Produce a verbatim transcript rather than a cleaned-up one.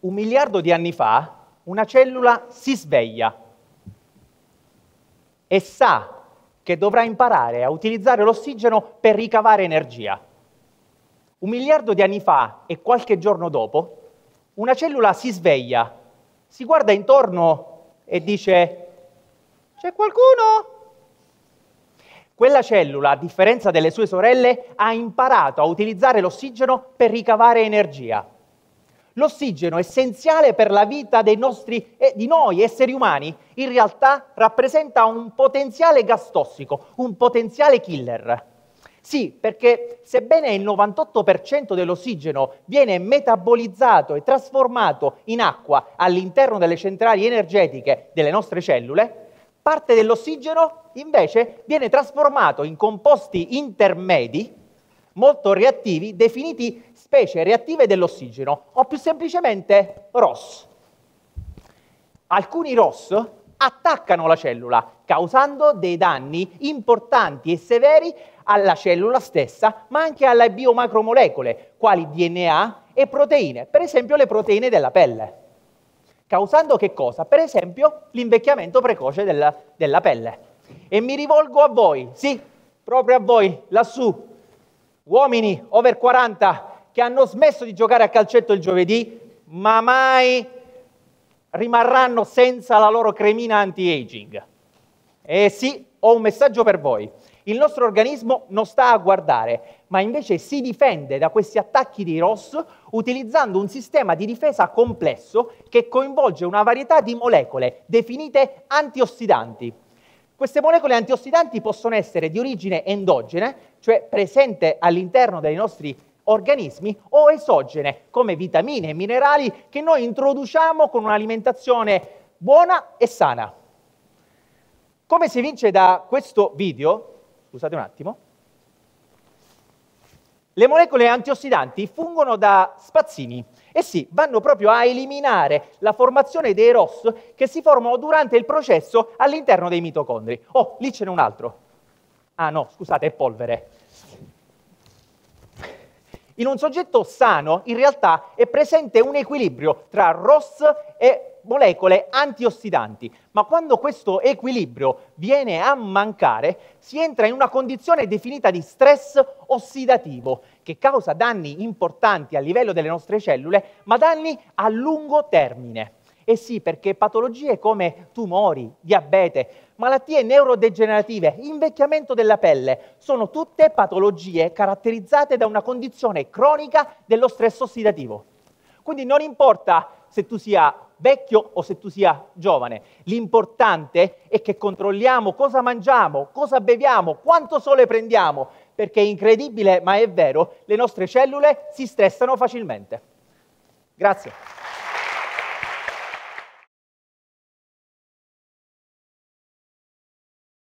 Un miliardo di anni fa una cellula si sveglia e sa che dovrà imparare a utilizzare l'ossigeno per ricavare energia. Un miliardo di anni fa e qualche giorno dopo, una cellula si sveglia, si guarda intorno e dice: c'è qualcuno? Quella cellula, a differenza delle sue sorelle, ha imparato a utilizzare l'ossigeno per ricavare energia. L'ossigeno, essenziale per la vita dei nostri, eh, di noi esseri umani, in realtà rappresenta un potenziale gas tossico, un potenziale killer. Sì, perché sebbene il novantotto per cento dell'ossigeno viene metabolizzato e trasformato in acqua all'interno delle centrali energetiche delle nostre cellule, parte dell'ossigeno invece viene trasformato in composti intermedi molto reattivi, definiti specie reattive dell'ossigeno, o più semplicemente R O S. Alcuni R O S attaccano la cellula, causando dei danni importanti e severi alla cellula stessa, ma anche alle biomacromolecole, quali D N A e proteine, per esempio le proteine della pelle. Causando che cosa? Per esempio l'invecchiamento precoce della, della pelle. E mi rivolgo a voi, sì, proprio a voi, lassù, uomini over quaranta che hanno smesso di giocare a calcetto il giovedì, ma mai rimarranno senza la loro cremina anti-aging. E sì, ho un messaggio per voi. Il nostro organismo non sta a guardare, ma invece si difende da questi attacchi di R O S utilizzando un sistema di difesa complesso che coinvolge una varietà di molecole definite antiossidanti. Queste molecole antiossidanti possono essere di origine endogene, cioè presente all'interno dei nostri organismi, o esogene, come vitamine e minerali che noi introduciamo con un'alimentazione buona e sana. Come si evince da questo video, scusate un attimo, le molecole antiossidanti fungono da spazzini e sì, vanno proprio a eliminare la formazione dei R O S che si formano durante il processo all'interno dei mitocondri. Oh, lì ce n'è un altro. Ah no, scusate, è polvere. In un soggetto sano, in realtà, è presente un equilibrio tra R O S e molecole antiossidanti, ma quando questo equilibrio viene a mancare, si entra in una condizione definita di stress ossidativo, che causa danni importanti a livello delle nostre cellule, ma danni a lungo termine. E sì, perché patologie come tumori, diabete, malattie neurodegenerative, invecchiamento della pelle, sono tutte patologie caratterizzate da una condizione cronica dello stress ossidativo. Quindi non importa se tu sia vecchio o se tu sia giovane, l'importante è che controlliamo cosa mangiamo, cosa beviamo, quanto sole prendiamo, perché è incredibile, ma è vero, le nostre cellule si stressano facilmente. Grazie.